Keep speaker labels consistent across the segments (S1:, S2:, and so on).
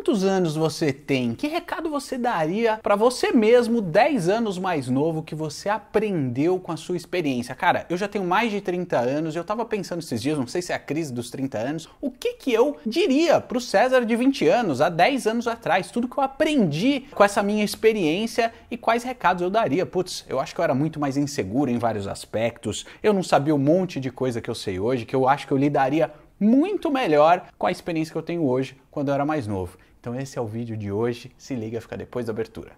S1: Quantos anos você tem? Que recado você daria para você mesmo 10 anos mais novo que você aprendeu com a sua experiência? Cara, eu já tenho mais de 30 anos, eu tava pensando esses dias, não sei se é a crise dos 30 anos, o que eu diria pro César de 20 anos, há 10 anos atrás, tudo que eu aprendi com essa minha experiência e quais recados eu daria. Putz, eu acho que eu era muito mais inseguro em vários aspectos, eu não sabia um monte de coisa que eu sei hoje, que eu acho que eu lidaria muito melhor com a experiência que eu tenho hoje quando eu era mais novo. Então esse é o vídeo de hoje, se liga, fica depois da abertura.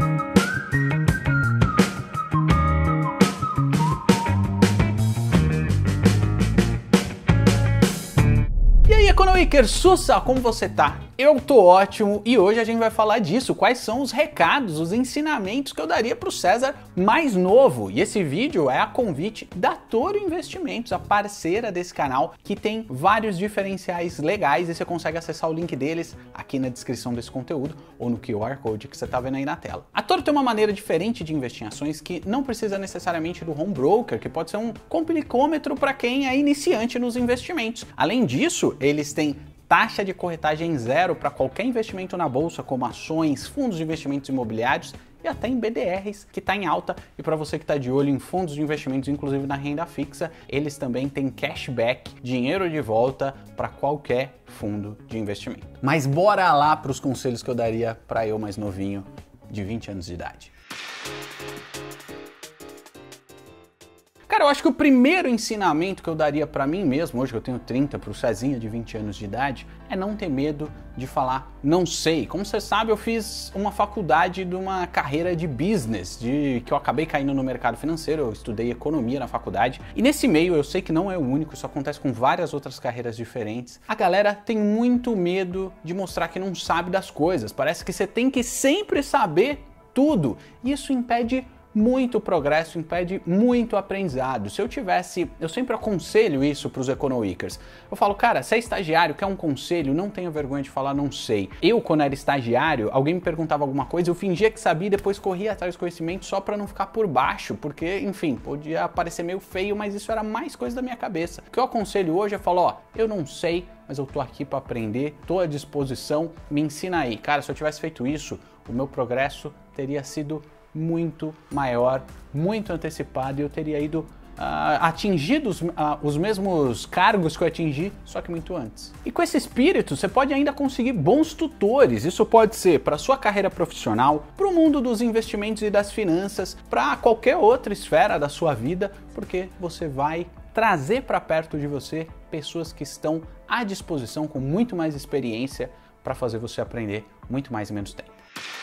S1: E aí, Economaker, sussa, como você tá? Eu tô ótimo e hoje a gente vai falar disso, quais são os recados, os ensinamentos que eu daria pro César mais novo. E esse vídeo é a convite da Toro Investimentos, a parceira desse canal, que tem vários diferenciais legais e você consegue acessar o link deles aqui na descrição desse conteúdo ou no QR Code que você tá vendo aí na tela. A Toro tem uma maneira diferente de investir em ações que não precisa necessariamente do home broker, que pode ser um complicômetro para quem é iniciante nos investimentos. Além disso, eles têm taxa de corretagem zero para qualquer investimento na bolsa, como ações, fundos de investimentos imobiliários e até em BDRs, que está em alta. E para você que está de olho em fundos de investimentos, inclusive na renda fixa, eles também têm cashback, dinheiro de volta para qualquer fundo de investimento. Mas bora lá para os conselhos que eu daria para eu mais novinho, de 20 anos de idade. Cara, eu acho que o primeiro ensinamento que eu daria pra mim mesmo, hoje que eu tenho 30, pro Cezinha de 20 anos de idade, é não ter medo de falar não sei. Como você sabe, eu fiz uma faculdade de uma carreira de business, que eu acabei caindo no mercado financeiro, eu estudei economia na faculdade. E nesse meio, eu sei que não é o único, isso acontece com várias outras carreiras diferentes. A galera tem muito medo de mostrar que não sabe das coisas. Parece que você tem que sempre saber tudo. E isso impede muito progresso, impede muito aprendizado. Se eu sempre aconselho isso para os Economakers. Eu falo, cara, se é estagiário, quer um conselho, não tenha vergonha de falar não sei. Eu, quando era estagiário, alguém me perguntava alguma coisa, eu fingia que sabia e depois corria atrás do conhecimento só para não ficar por baixo, porque, enfim, podia parecer meio feio, mas isso era mais coisa da minha cabeça. O que eu aconselho hoje é falar, ó, eu não sei, mas eu tô aqui para aprender, tô à disposição, me ensina aí. Cara, se eu tivesse feito isso, o meu progresso teria sido muito maior, muito antecipado e eu teria ido atingido os mesmos cargos que eu atingi, só que muito antes. E com esse espírito, você pode ainda conseguir bons tutores. Isso pode ser para sua carreira profissional, para o mundo dos investimentos e das finanças, para qualquer outra esfera da sua vida, porque você vai trazer para perto de você pessoas que estão à disposição com muito mais experiência para fazer você aprender muito mais em menos tempo.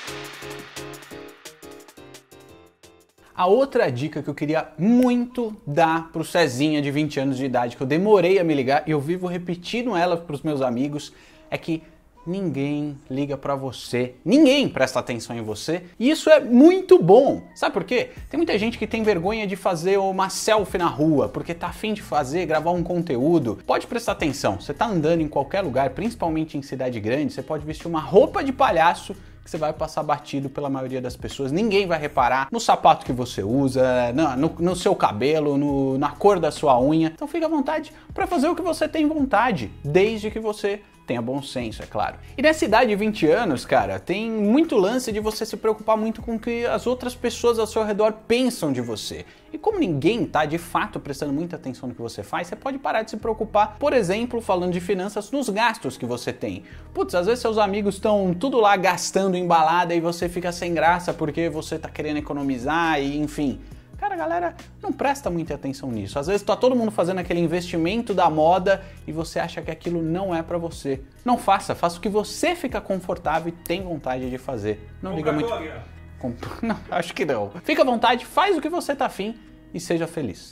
S1: A outra dica que eu queria muito dar pro Cezinha de 20 anos de idade, que eu demorei a me ligar e eu vivo repetindo ela pros meus amigos, é que ninguém liga pra você, ninguém presta atenção em você, e isso é muito bom. Sabe por quê? Tem muita gente que tem vergonha de fazer uma selfie na rua, porque tá afim de gravar um conteúdo. Pode prestar atenção, você tá andando em qualquer lugar, principalmente em cidade grande, você pode vestir uma roupa de palhaço, você vai passar batido pela maioria das pessoas, ninguém vai reparar no sapato que você usa, no seu cabelo, na cor da sua unha. Então fica à vontade para fazer o que você tem vontade, desde que você tenha bom senso, é claro. E nessa idade de 20 anos, cara, tem muito lance de você se preocupar muito com o que as outras pessoas ao seu redor pensam de você. E como ninguém tá de fato prestando muita atenção no que você faz, você pode parar de se preocupar, por exemplo, falando de finanças, nos gastos que você tem. Putz, às vezes seus amigos estão tudo lá gastando em balada e você fica sem graça porque você tá querendo economizar e enfim. Cara, a galera não presta muita atenção nisso. Às vezes tá todo mundo fazendo aquele investimento da moda e você acha que aquilo não é pra você. Não faça o que você fica confortável e tem vontade de fazer. Não liga muito. Não, acho que não. Fica à vontade, faz o que você tá afim e seja feliz.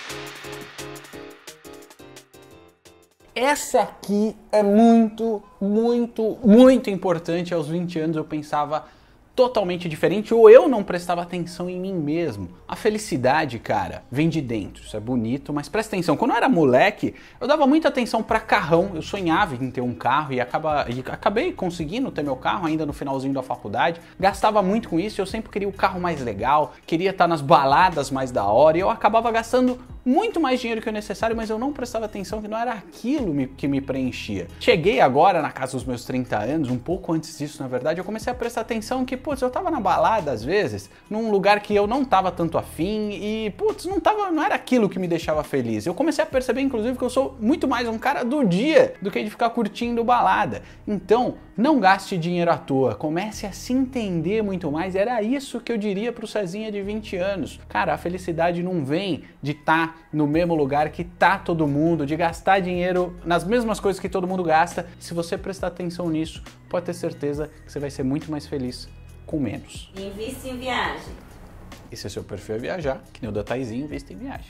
S1: Essa aqui é muito, muito, muito importante. Aos 20 anos eu pensava totalmente diferente ou eu não prestava atenção em mim mesmo. A felicidade, cara, vem de dentro. Isso é bonito, mas presta atenção. Quando eu era moleque, eu dava muita atenção pra carrão. Eu sonhava em ter um carro e acabei conseguindo ter meu carro ainda no finalzinho da faculdade. Gastava muito com isso, eu sempre queria o carro mais legal, queria estar nas baladas mais da hora e eu acabava gastando muito mais dinheiro que o necessário, mas eu não prestava atenção que não era aquilo que me preenchia. Cheguei agora na casa dos meus 30 anos, um pouco antes disso, na verdade, eu comecei a prestar atenção que, putz, eu tava na balada às vezes, num lugar que eu não tava tanto afim e, putz, não era aquilo que me deixava feliz. Eu comecei a perceber, inclusive, que eu sou muito mais um cara do dia do que de ficar curtindo balada. Então, não gaste dinheiro à toa, comece a se entender muito mais. Era isso que eu diria pro Cezinha de 20 anos. Cara, a felicidade não vem de estar no mesmo lugar que tá todo mundo, de gastar dinheiro nas mesmas coisas que todo mundo gasta. Se você prestar atenção nisso, pode ter certeza que você vai ser muito mais feliz com menos.
S2: Invista em viagem.
S1: E se o seu perfil é viajar, que nem o da Taizinha, invista em viagem.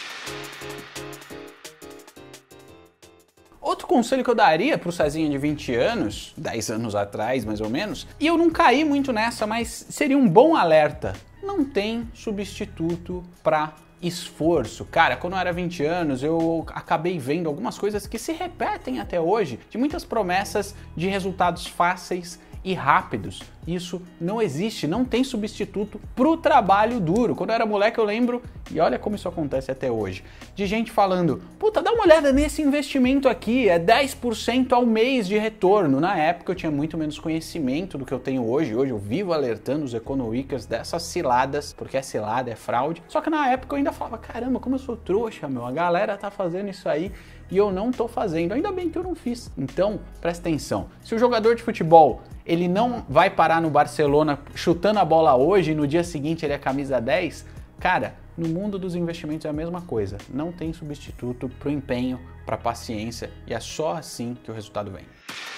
S1: Outro conselho que eu daria pro Cezinha de 20 anos, 10 anos atrás mais ou menos, e eu não caí muito nessa, mas seria um bom alerta. Não tem substituto para esforço. Cara, quando eu era 20 anos, eu acabei vendo algumas coisas que se repetem até hoje, de muitas promessas de resultados fáceis e rápidos. Isso não existe, não tem substituto pro trabalho duro. Quando eu era moleque eu lembro, e olha como isso acontece até hoje, de gente falando, puta, dá uma olhada nesse investimento aqui, é 10% ao mês de retorno. Na época eu tinha muito menos conhecimento do que eu tenho hoje. Hoje eu vivo alertando os econoweekers dessas ciladas, porque é cilada, é fraude. Só que na época eu ainda falava, caramba, como eu sou trouxa, meu, a galera tá fazendo isso aí e eu não tô fazendo. Ainda bem que eu não fiz. Então, presta atenção. Se o jogador de futebol, ele não vai parar no Barcelona chutando a bola hoje e no dia seguinte ele é camisa 10, cara, no mundo dos investimentos é a mesma coisa. Não tem substituto pro empenho, pra paciência, e é só assim que o resultado vem.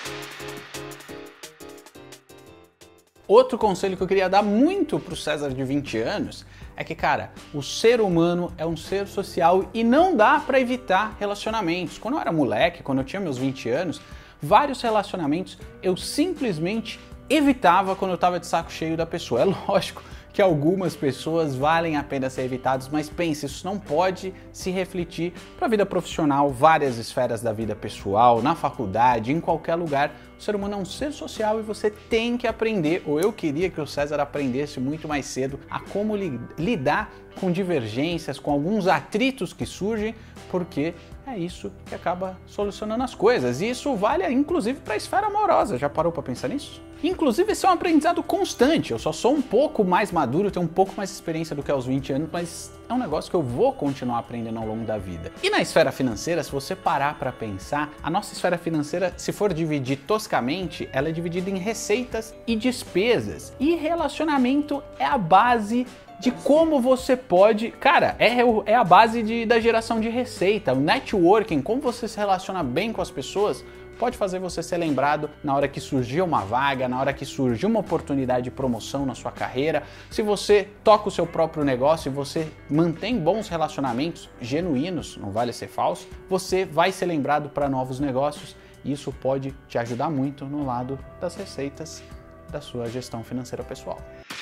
S1: Outro conselho que eu queria dar muito pro César de 20 anos é que, cara, o ser humano é um ser social e não dá pra evitar relacionamentos. Quando eu era moleque, quando eu tinha meus 20 anos, vários relacionamentos eu simplesmente evitava quando eu tava de saco cheio da pessoa. É lógico que algumas pessoas valem a pena ser evitadas, mas pense, isso não pode se refletir para a vida profissional, várias esferas da vida pessoal, na faculdade, em qualquer lugar. O ser humano é um ser social e você tem que aprender, ou eu queria que o César aprendesse muito mais cedo, a como lidar com divergências, com alguns atritos que surgem, porque é isso que acaba solucionando as coisas. E isso vale inclusive para a esfera amorosa. Já parou para pensar nisso? Inclusive, esse é um aprendizado constante. Eu só sou um pouco mais maduro, tenho um pouco mais de experiência do que aos 20 anos, mas é um negócio que eu vou continuar aprendendo ao longo da vida. E na esfera financeira, se você parar para pensar, a nossa esfera financeira, se for dividir toscamente, ela é dividida em receitas e despesas. E relacionamento é a base de como você pode... Cara, é a base da geração de receita. O networking, como você se relaciona bem com as pessoas, pode fazer você ser lembrado na hora que surgir uma vaga, na hora que surgir uma oportunidade de promoção na sua carreira. Se você toca o seu próprio negócio e você mantém bons relacionamentos genuínos, não vale ser falso, você vai ser lembrado para novos negócios. Isso pode te ajudar muito no lado das receitas da sua gestão financeira pessoal.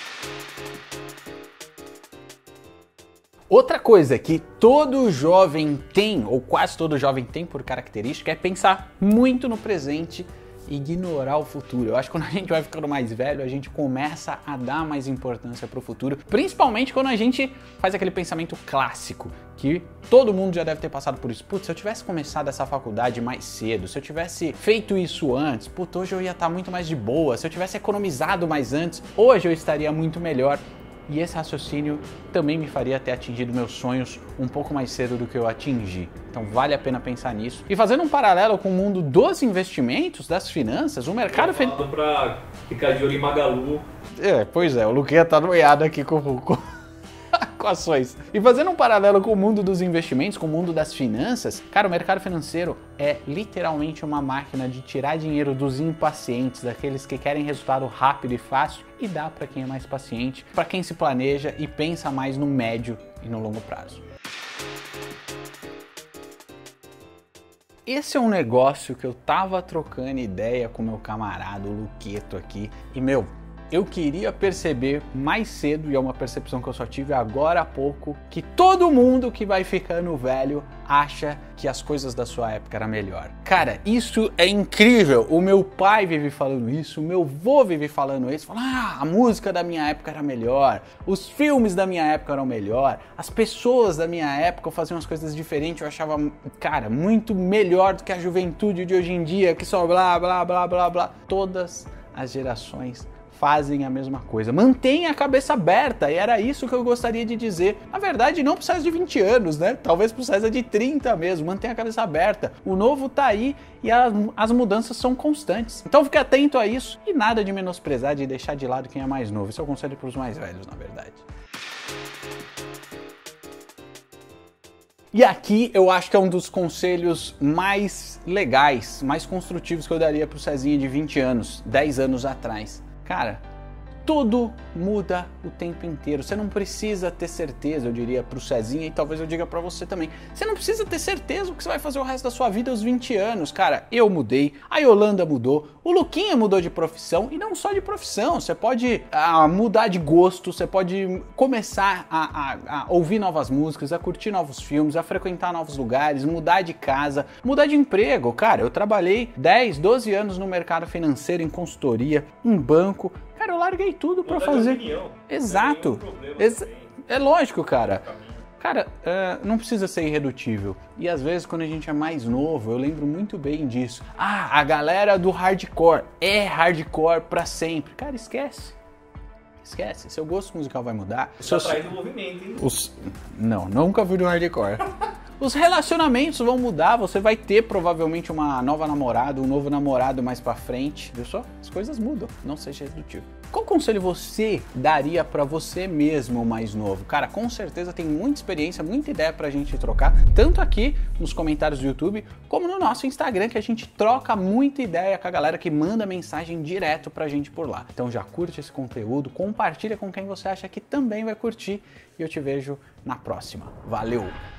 S1: Outra coisa que todo jovem tem, ou quase todo jovem tem por característica, é pensar muito no presente e ignorar o futuro. Eu acho que quando a gente vai ficando mais velho, a gente começa a dar mais importância para o futuro, principalmente quando a gente faz aquele pensamento clássico, que todo mundo já deve ter passado por isso. Putz, se eu tivesse começado essa faculdade mais cedo, se eu tivesse feito isso antes, putz, hoje eu ia estar muito mais de boa, se eu tivesse economizado mais antes, hoje eu estaria muito melhor. E esse raciocínio também me faria ter atingido meus sonhos um pouco mais cedo do que eu atingi. Então vale a pena pensar nisso. E fazendo um paralelo com o mundo dos investimentos, das finanças, o mercado...
S3: Para ficar de olho em Magalu.
S1: Pois é, o Luquinha tá noiado aqui com ações. E fazendo um paralelo com o mundo dos investimentos, com o mundo das finanças, cara, o mercado financeiro é literalmente uma máquina de tirar dinheiro dos impacientes, daqueles que querem resultado rápido e fácil, e dá para quem é mais paciente, para quem se planeja e pensa mais no médio e no longo prazo. Esse é um negócio que eu tava trocando ideia com meu camarada, o Luqueto aqui, e Eu queria perceber mais cedo, e é uma percepção que eu só tive agora há pouco, que todo mundo que vai ficando velho acha que as coisas da sua época eram melhor. Cara, isso é incrível. O meu pai vive falando isso, o meu avô vive falando isso. Fala, a música da minha época era melhor, os filmes da minha época eram melhor, as pessoas da minha época faziam as coisas diferentes. Eu achava, cara, muito melhor do que a juventude de hoje em dia, que só blá, blá, blá, blá, blá. Todas as gerações fazem a mesma coisa. Mantenha a cabeça aberta, e era isso que eu gostaria de dizer. Na verdade, não pro César de 20 anos, né? Talvez pro César de 30 mesmo. Mantenha a cabeça aberta. O novo tá aí e as mudanças são constantes. Então fique atento a isso e nada de menosprezar, de deixar de lado quem é mais novo. Isso é o conselho pros mais velhos, na verdade. E aqui eu acho que é um dos conselhos mais legais, mais construtivos que eu daria pro Cezinha de 20 anos, 10 anos atrás. Cara, tudo muda o tempo inteiro. Você não precisa ter certeza, eu diria pro Cezinha, e talvez eu diga pra você também. Você não precisa ter certeza o que você vai fazer o resto da sua vida aos 20 anos. Cara, eu mudei, a Yolanda mudou, o Luquinha mudou de profissão, e não só de profissão. Você pode mudar de gosto, você pode começar a ouvir novas músicas, a curtir novos filmes, a frequentar novos lugares, mudar de casa, mudar de emprego. Cara, eu trabalhei 10, 12 anos no mercado financeiro, em consultoria, em banco. Cara, eu larguei tudo pra fazer.
S3: Opinião.
S1: Exato. É lógico, cara. Cara, não precisa ser irredutível. E às vezes, quando a gente é mais novo, eu lembro muito bem disso. A galera do hardcore é hardcore pra sempre. Cara, esquece. Esquece. Seu gosto musical vai mudar.
S3: Tá atrás do movimento, hein?
S1: Não, nunca fui do hardcore. Os relacionamentos vão mudar, você vai ter provavelmente uma nova namorada, um novo namorado mais pra frente, viu só? As coisas mudam, não seja redutivo. Qual conselho você daria pra você mesmo mais novo? Cara, com certeza tem muita experiência, muita ideia pra gente trocar, tanto aqui nos comentários do YouTube, como no nosso Instagram, que a gente troca muita ideia com a galera que manda mensagem direto pra gente por lá. Então já curte esse conteúdo, compartilha com quem você acha que também vai curtir, e eu te vejo na próxima. Valeu!